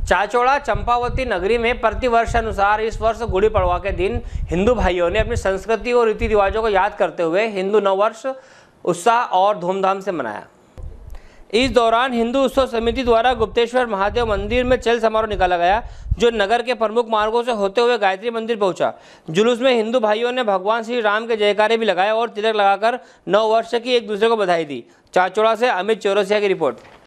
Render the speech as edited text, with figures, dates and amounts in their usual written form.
चाचौड़ा चंपावती नगरी में प्रतिवर्ष अनुसार इस वर्ष गुड़ी पड़वा के दिन हिंदू भाइयों ने अपनी संस्कृति और रीति रिवाजों को याद करते हुए हिंदू नववर्ष उत्साह और धूमधाम से मनाया। इस दौरान हिंदू उत्सव समिति द्वारा गुप्तेश्वर महादेव मंदिर में चल समारोह निकाला गया, जो नगर के प्रमुख मार्गों से होते हुए गायत्री मंदिर पहुंचा। जुलूस में हिंदू भाइयों ने भगवान श्री राम के जयकारे भी लगाए और तिलक लगाकर नव वर्ष की एक दूसरे को बधाई दी। चाचौड़ा से अमित चौरसिया की रिपोर्ट।